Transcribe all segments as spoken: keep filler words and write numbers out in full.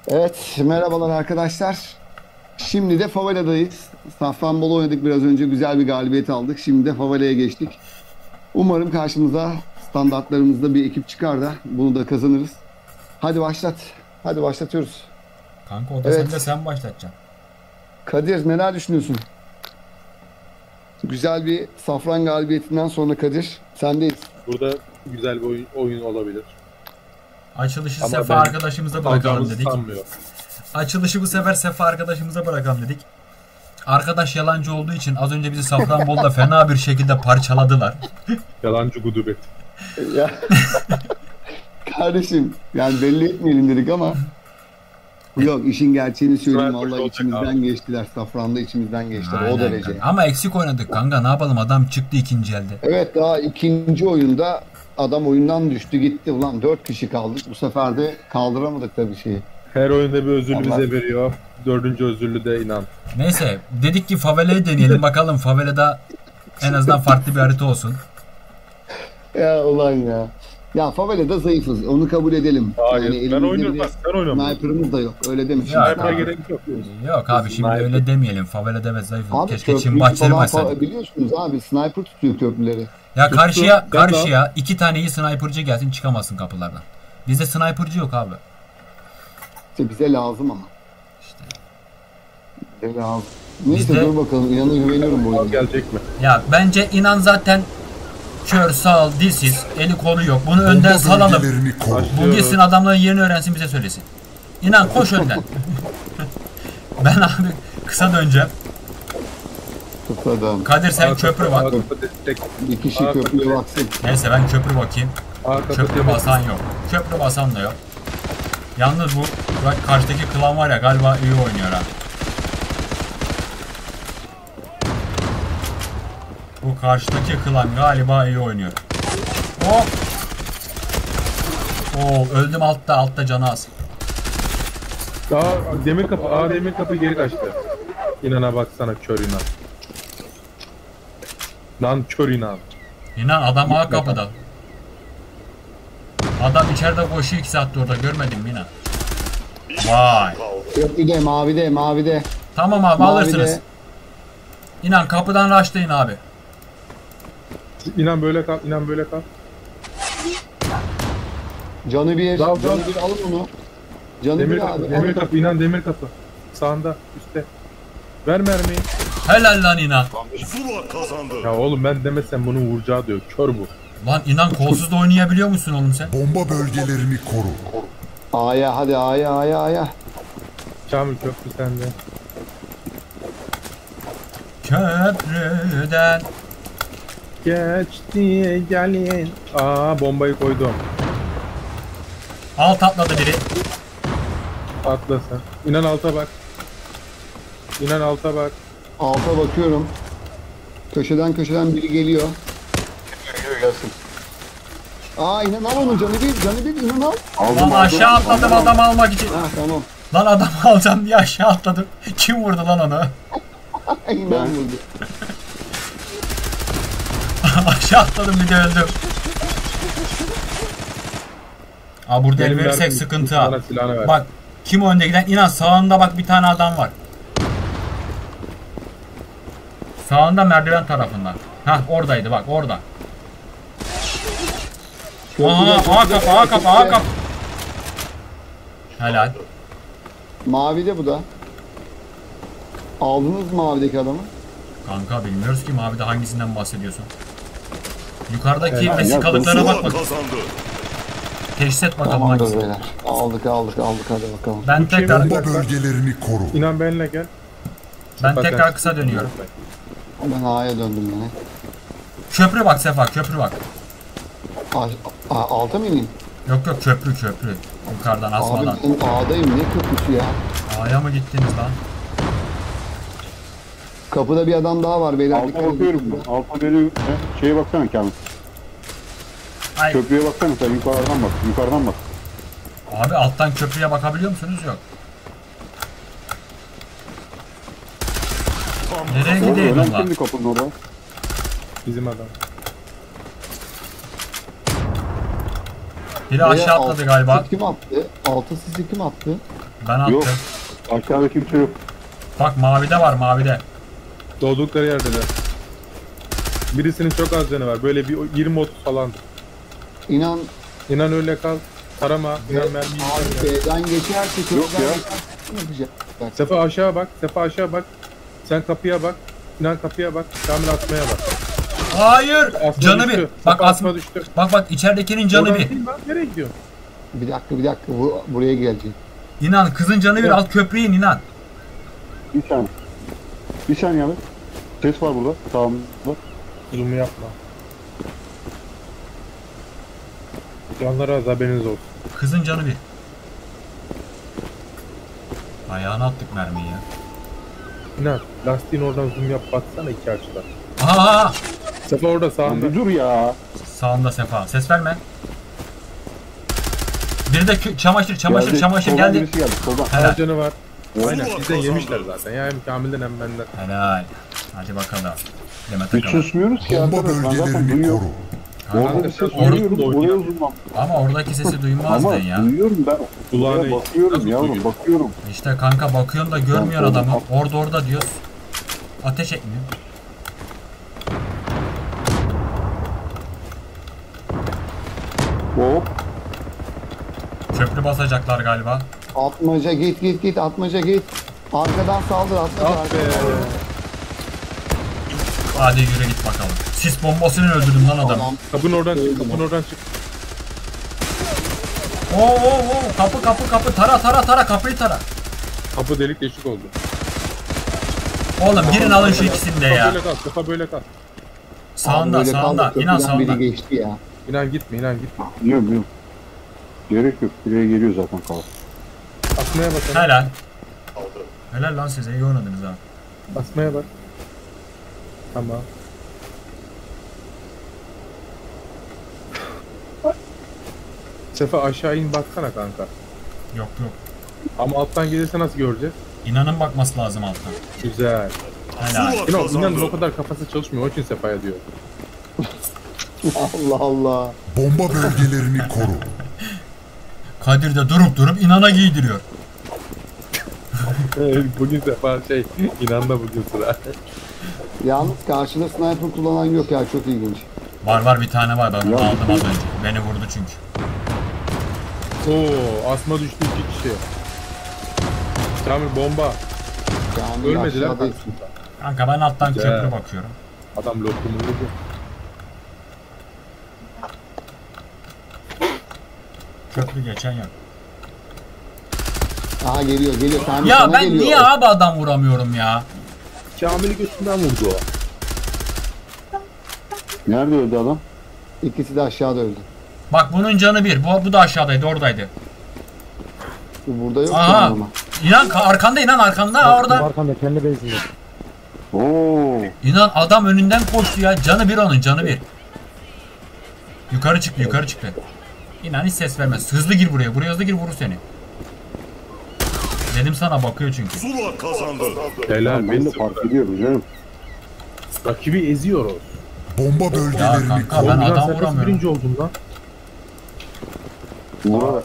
Evet, merhabalar arkadaşlar. Şimdi de faveladayız. Safranbolu oynadık biraz önce. Güzel bir galibiyet aldık. Şimdi de favelaya geçtik. Umarım karşımıza standartlarımızda bir ekip çıkar da bunu da kazanırız. Hadi başlat. Hadi başlatıyoruz. Kanka o da Evet. sen de sen başlatacaksın. Kadir neler düşünüyorsun? Güzel bir safran galibiyetinden sonra Kadir sendeyiz. Burada güzel bir oyun, oyun olabilir. Açılışı Ama Sefa ben arkadaşımıza bırakalım alacağımızı dedik. sanmıyorum. Açılışı bu sefer Sefa arkadaşımıza bırakalım dedik. Arkadaş yalancı olduğu için az önce bizi Safranbolu'da fena bir şekilde parçaladılar. Yalancı gudubet. Ya. Kardeşim yani belli etmeyelim dedik ama yok, işin gerçeğini söyleyeyim, Sniper vallahi olacak içimizden abi. geçtiler. Safran'da içimizden geçtiler. Aynen O derece. kanka. Ama eksik oynadık kanka, ne yapalım, adam çıktı ikinci elde. Evet, daha ikinci oyunda adam oyundan düştü gitti. Ulan dört kişi kaldık. Bu sefer de kaldıramadık tabii şeyi. Her oyunda bir özürlü Allah. bize veriyor. Dördüncü özürlü de inan. Neyse dedik ki favela'yı deneyelim bakalım, favela'da en azından farklı bir harita olsun. Ya ulan ya. Ya favelada zayıfız. Onu kabul edelim. Hayır, ben elimizde oynuyorum, bir de bak, ben oynuyorum. Sniper'ımız da yok. Öyle demiş. Ya, Sniper'a abi. gerek yok. Yok abi şimdi Sniper. öyle demeyelim, favela'da ve zayıf. Abi Keşke Çin köprüyü bahçeleri falan başladı. fa- biliyorsunuz abi, sniper tutuyor köprüleri. Ya Tuttu. karşıya Ben de karşıya iki tane iyi sniper'cı gelsin, çıkamazsın kapılardan. Bizde sniper'cı yok abi. İşte bize lazım ama. İşte. Bize lazım. Neyse Bizde- dur bakalım. İnan'a güveniyorum bu oyuna. Gelecek mi? Ya bence inan zaten kör, sağ, dilsiz, eli kolu yok. Bunu önden salalım. bölgelerini koru. Bu Başlıyorum. gitsin adamların yerini öğrensin, bize söylesin. İnan koş önden. Ben abi kısa döneceğim. Kısadan. Kadir sen Arka- köprü bak. arka destek. Bir kişi Arka- köprüye baksın. Neyse ben köprü bakayım. Arka Köprü destek. basan yok. Köprü basan da yok. Yalnız bu bak karşıdaki klan var ya, galiba iyi oynuyor ha. Bu karşıdaki klan galiba iyi oynuyor. Hop. Oo öldüm altta, altta canı az. Aa, demir kapı. Aa, demir kapı geri kaçtı. İnana baksana, kör inan. Lan kör inan. İnan adam ağa kapıda. Adam içeride koşuyor, iki saattir orada, görmedim mi inan? Vay. Köprüde, mavide, mavide. Tamam abi Mavide. alırsınız. İnan kapıdan rushlayın abi. İnan böyle kal, inan böyle kal. Canı bir, Dal, canı dal. bir, alın onu. Canı Demir bir kapı, abi. demir alın. kapı, inan demir kapı. Sağında, üstte. Ver mermiyi. Helal lan inan. Zula kazandı. Ya oğlum ben demesem bunu vuracağı diyor. Kör bu. Lan inan kolsuz da oynayabiliyor musun oğlum sen? Bomba bölgelerini koru. A'ya hadi, A'ya, A'ya, A'ya. Kamil köprü sende. Köprüden. Geçti gelin. Aa, bombayı koydum. Alt atladı biri. Atla sen. İnan alta bak. İnan alta bak. Alta bakıyorum. Köşeden köşeden biri geliyor. Geliyor gelsin. Aa, inan al onu, canı bir, canı bir, inan al. Lan aşağı atladım adam almak için. Ha tamam. Lan adam alacağım diye aşağı atladım. Kim vurdu lan onu? İnan vurdu. Aşağı atladım bir de öldüm. Aa burada el Benim verirsek derdim, sıkıntı ha. bana silahını ver. Bak kim önde giden, inan sağında bak bir tane adam var. Sağında merdiven tarafından. Hah oradaydı bak orada. Aha A kapı A kapı A kapı. Helal. Mavide bu da. Aldınız mı mavideki adamı? Kanka bilmiyoruz ki mavide hangisinden bahsediyorsun. Yukarıdaki Evet. vesikalıklara bak Zula bak. kazandı. Teşhis et bakalım Tamamdır hangisi. beyler. Aldık aldık aldık, hadi bakalım. Ben Bu kim? tekrar Bomba bölgelerini koru. İnan benimle gel. ben Bak, tekrar ben- kısa dönüyorum. Ben A'ya döndüm yine. Köprü bak Sefa, köprü bak. A, A, alta mı ineyim? Yok yok köprü köprü. Yukarıdan asmadan. Abi ben A'dayım, ne köprüsü ya? A'ya mı gittiniz lan? Kapıda bir adam daha var beyler. Alta dikkat edin. bakıyorum ben. Alta veriyor. He, şeye baksana Kamil. Ay. Köprüye baksana sen, yukarıdan bak. Yukarıdan bak. Abi alttan köprüye bakabiliyor musunuz? Yok. Nereye Orada gidiyorsun ölen lan? kimdi kapının orada? Bizim adam. Biri Beyler, aşağı altı atladı galiba. sisi kim attı? Altı sisi kim attı? Ben attım. Yok. Aşağıda kimse yok. Bak mavide var mavide. Doğdukları yerdeler. Birisinin çok az canı var. Böyle bir yirmi otuz falan. İnan İnan öyle kal. Tarama. İnan mermiyi abi yiyeceğim. B'den geçerse Yok köprüden ya. geçerse ne yapacak? Sefa aşağı bak. Sefa aşağı bak. Sen kapıya bak. İnan kapıya bak. Kamil atmaya bak. Hayır. Asma Canı düştü. bir. Sefa Bak asma asma. düştü. Bak bak içeridekinin canı Oradan bir. değil lan. Nereye gidiyor? Bir dakika bir dakika bu, buraya gelecek. İnan kızın canı bir. Alt köprüye in inan. Bir saniye. Bir saniye abi. Ses var burada. Sağımda. Zoom'u yapma. Canlara az haberiniz olsun. Kızın canı bir. Ayağına attık mermiyi ya. İnan. Lastiğin oradan zoom yap baksana iki açıdan. Aha! Sefa orada Lan sağında. bir dur ya. Sağında Sefa. Ses verme. Biri de kö- çamaşır, çamaşır, Geldi. çamaşır Soldan geldi. birisi geldi. Soldan. Helal. Canı var. Aynen sizden yemişler zaten. Ya hem Kamil'den hem benden. Helal. Hadi bakalım. Demet Hiç bakalım. susmuyoruz ki Bomba arkadaş. Ben zaten bölgelerini duyuyorum. koru. Orada bir ses Orada duyuyorum. da Oraya oynuyor. uzunmam. Ama oradaki sesi duymazdın Ama ya. duyuyorum ben. Kulağına Oraya bakıyorum nasıl yavrum. duyuyor? Bakıyorum. İşte kanka bakıyorsun da görmüyor Ben- adamı. Orada orada diyoruz. Ateş etmiyor. Hop. Köprü basacaklar galiba. Atmaca git git git atmaca git. Arkadan saldır atmaca. Ah be. arkadan. Hadi yürü git bakalım. Sis bombasını öldürdüm lan adamı. Adam Kapın oradan çık. Kapın oradan çık. Oo oo oo kapı kapı kapı tara tara tara kapıyı tara. Kapı delik deşik oldu. Oğlum girin alın şu ikisini de Kafa ya. böyle kal. Kafa böyle kal. Sağında böyle sağında. kaldı, İnan köprüden sağında. biri geçti ya. İnan gitme inan gitme. Biliyorum biliyorum. Gerek yok. Buraya geliyor zaten kal. Asmaya bak. Helal. Helal. Helal lan size iyi oynadınız ha. Asmaya bak. Tamam. Sefa aşağı in baksana kanka. Yok yok. Ama alttan gelirse nasıl göreceğiz? İnanın bakması lazım alttan. Güzel. Helal. İnan, inan o kadar kafası çalışmıyor. O için Sefa'ya diyor. Allah Allah. Bomba bölgelerini koru. Kadir de durup durup inana giydiriyor. Bugün Sefa şey, inan da bugün sıra. Yalnız karşıda sniper kullanan yok ya çok ilginç. Var var bir tane var ben onu Ya, aldım bu- az önce. Beni vurdu çünkü. Oo, asma düştü iki kişi. Kamil bomba. Yani Ölmediler aşağıdayız. kanka. Kanka ben alttan Güzel. köprü bakıyorum. Adam lokumu vurdu. Köprü geçen yok. Aha geliyor geliyor. Kamil Ya sana ben geliyor. niye abi adam vuramıyorum ya? Kamil'i götünden vurdu o. Nerede öldü adam? İkisi de aşağıda öldü. Bak bunun canı bir. Bu, bu da aşağıdaydı oradaydı. Bu burada yok Aha. ama. İnan ka- arkanda inan arkanda ha, orada. Arkanda kendi bezinde. Oo. İnan adam önünden koştu ya. Canı bir onun canı bir. Yukarı çıktı yukarı çıktı. İnan hiç ses vermez. Hızlı gir buraya. Buraya hızlı gir vurur seni. Dedim sana bakıyor çünkü. Zula kazandı. Helal. Ben de beş fark sıfır. ediyorum canım. Rakibi eziyor o. Bomba Ya bölgelerini kanka koru. ben Oğlum, adam sen nasıl vuramıyorum. birinci oldun lan? Vurarak.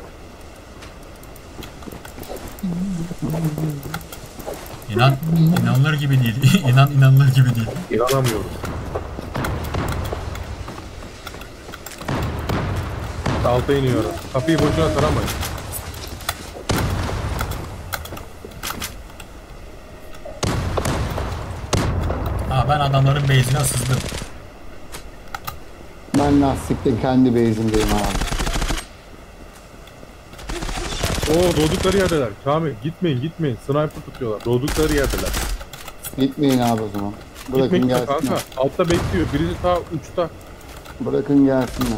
İnan inanılır gibi değil. İnan inanılır gibi değil. İnanamıyorum. Alta iniyorum. Kapıyı boşuna taramayın. Ha ben adamların base'ine sızdım. Ben lastikte kendi base'imdeyim abi. Oo doğdukları yerdeler. Kamil gitmeyin gitmeyin. Sniper tutuyorlar. Doğdukları yerdeler. Gitmeyin abi o zaman. Bırakın Gitmeyin kanka. gelsinler. Altta bekliyor. Birisi ta uçta. Bırakın gelsinler.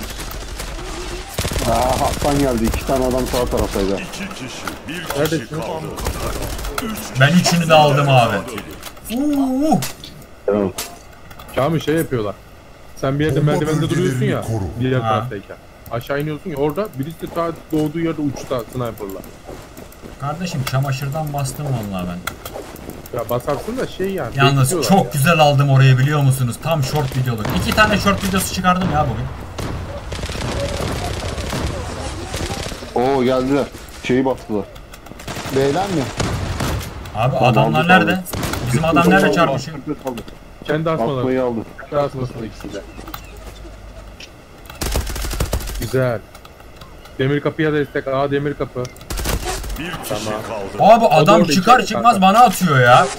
Aa Hasan geldi. İki tane adam sağ taraftaydı. İki kişi, bir kişi Neredesin? kaldı. Ben üçünü de aldım abi. Uuu. Tamam. Kamil şey yapıyorlar. Sen bir yerde Bomba merdivende duruyorsun ya. bölgelerini koru. Diğer Ha. taraftayken. Aşağı iniyorsun ya. Orada birisi de ta doğduğu yerde uçta sniperla. Kardeşim çamaşırdan bastım vallahi ben. Ya basarsın da şey yani. Yalnız bekliyorlar çok ya. güzel aldım orayı biliyor musunuz? Tam short videoluk. İki tane short videosu çıkardım ya bugün. Oo geldiler. Şeyi bastılar. Beyler mi? Abi Tamam, adamlar aldı, nerede? aldı. Bizim adam nerede çarpışıyor? Kendi asmaları. Atmayı aldı. Kendi asmasında ikisi de. Güzel. Demir kapıya destek. Aa demir kapı. Bir kişi Tamam. kaldı. Abi adam orada çıkar içeride çıkmaz kanka. bana atıyor ya.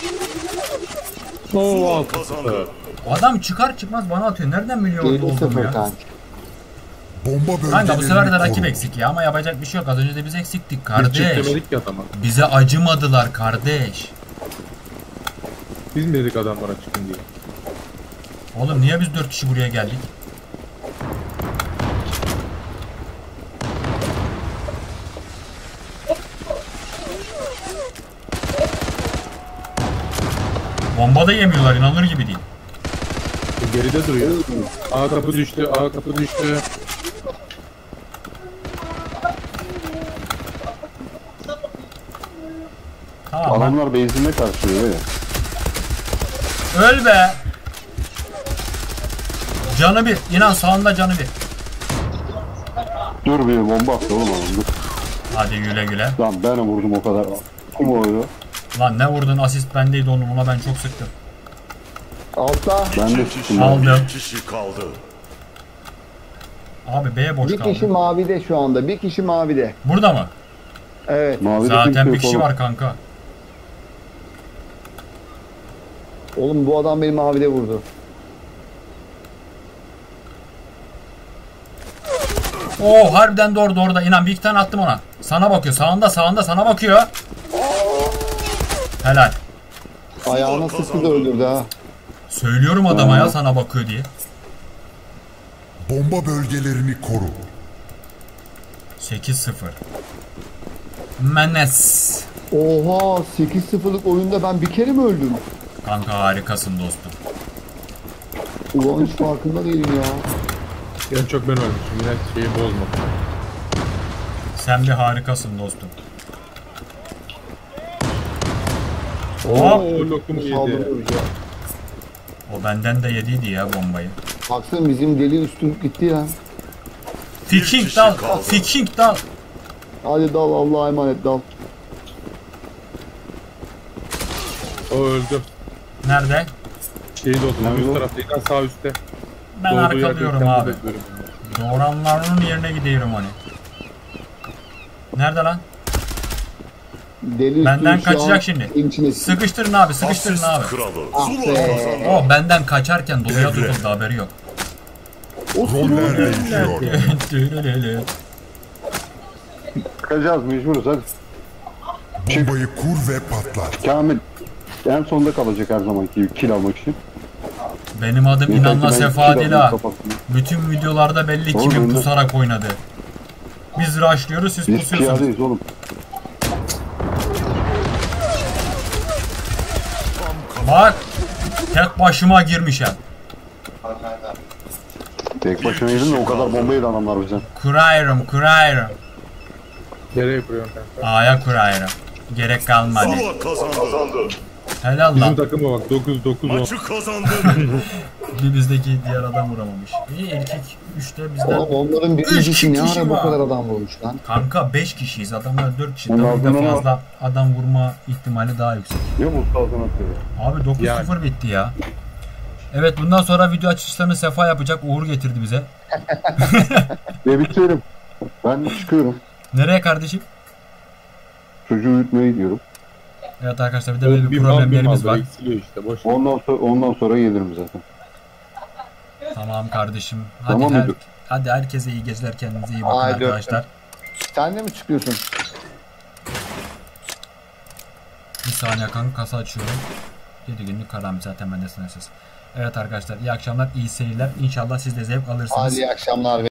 Oo, Kazandı. Adam çıkar çıkmaz bana atıyor. Nereden biliyor orada yedi olduğumu sıfır ya? kanka. Bomba bölgelerini Kanka bu sefer de koru. rakip eksik ya ama yapacak bir şey yok. Az önce de biz eksiktik Biz kardeş. çiftlemedik ki adama. Bize acımadılar kardeş. Biz mi dedik adamlara çıkın diye? Oğlum niye biz dört kişi buraya geldik? Bomba da yemiyorlar, inanılır gibi değil. E, geride duruyor. A kapı düştü. A kapı düştü. Tamam lan. Adamlar benzinle karşılıyor böyle. Öl be. Canı bir. İnan sağında canı bir. Dur bir bomba attı oğlum adam. Dur. Hadi güle güle. Lan ben vurdum o kadar. Kim oydu? Lan ne vurdun, asist bendeydi onun, ona ben çok sıktım. Altta Ben de İki çıktım. kişi, Aldım. bir kişi kaldı. Abi B boş bir kişi kaldı. mavide şu anda. Bir kişi mavide. Burada mı? Evet. Mavi Zaten bir kişi var kanka. Oğlum bu adam beni mavide vurdu. Oo harbiden doğru doğru da inan bir iki tane attım ona. Sana bakıyor, sağında sağında sana bakıyor. Helal. Ayağına sıkı da öldürdü ha. Söylüyorum adama ya sana bakıyor diye. Bomba bölgelerini koru. sekiz sıfır. Menes. Oha sekiz sıfırlık oyunda ben bir kere mi öldüm? Kanka harikasın dostum. Ulan hiç farkında değilim ya. En çok ben öldüm. Yine şeyi bozma. Sen bir harikasın dostum. Oo Hop. lokumu yedi. Saldırıyoruz ya. O benden de yediydi ya bombayı. Baksana bizim deli üstün gitti ya. Fiking kişi dal. kaldı. Fiking dal. Hadi dal Allah'a emanet dal. O öldü. Nerede? Şehit oldu. Nerede Üst o? taraftaydı. Sağ üstte. Ben Doğduğu yerde arkalıyorum kendi abi. bekliyorum. Doğranların yerine gidiyorum hani. Nerede lan? Deli üstün Benden şu kaçacak an şimdi. evin içine- Sıkıştırın abi, sıkıştırın Asist abi. kralı. Ah Zula be. kazandı. O benden kaçarken doluya Devre. tutuldu, haberi yok. Roller değişiyor. Çıkacağız mecburuz hadi. Bombayı kur ve patlat. Kamil en sonda kalacak her zamanki gibi kill almak için. Benim adım Yeter ki İnanla ben Sefa kill alayım, değil ha. kapatsın. Bütün videolarda belli Oğlum kimin ben de- pusarak oynadı. Biz rushlıyoruz, siz Biz pusuyorsunuz. piyadeyiz oğlum. Bak, tek başıma girmişim. Tek başına yedin de o kadar bomba yedi adamlar bizden. Kurayırım, kurayırım. Nereye kuruyorsun kanka? A'ya kurayırım. Gerek kalmadı. Zula kazandı. Helal Bizim lan. takıma bak. dokuz dokuz on. Maçı kazandı. Bir bizdeki diğer adam vuramamış. İyi erkek üçte bizden. Oğlum onların Üç birincisi ne kişi ara bu var. kadar adam vurmuş lan. Kanka beş kişiyiz. Adamlar dört kişi. Onun Tabii de altından fazla adam vurma ihtimali daha yüksek. Yok mu ustazdan atıyor ya? Abi dokuz sıfır Yani. bitti ya. Evet bundan sonra video açışlarını Sefa yapacak. Uğur getirdi bize. Ve bitirelim. Ben çıkıyorum. Nereye kardeşim? Çocuğu uyutmaya gidiyorum. Evet arkadaşlar bir de böyle bir Bir mal, bir problemlerimiz mal, var. eksiliyor işte. Boş ver. Ondan sonra ondan sonra gelirim zaten. Tamam kardeşim. Hadi, Tamam her, mıdır? hadi herkese iyi geceler. Kendinize iyi bakın Haydi arkadaşlar. Sen de mi çıkıyorsun? Bir saniye kanka kasa açıyorum. yedi günlük karam zaten bende sınırsız. Evet arkadaşlar iyi akşamlar, iyi seyirler. İnşallah siz de zevk alırsınız. Hadi iyi akşamlar.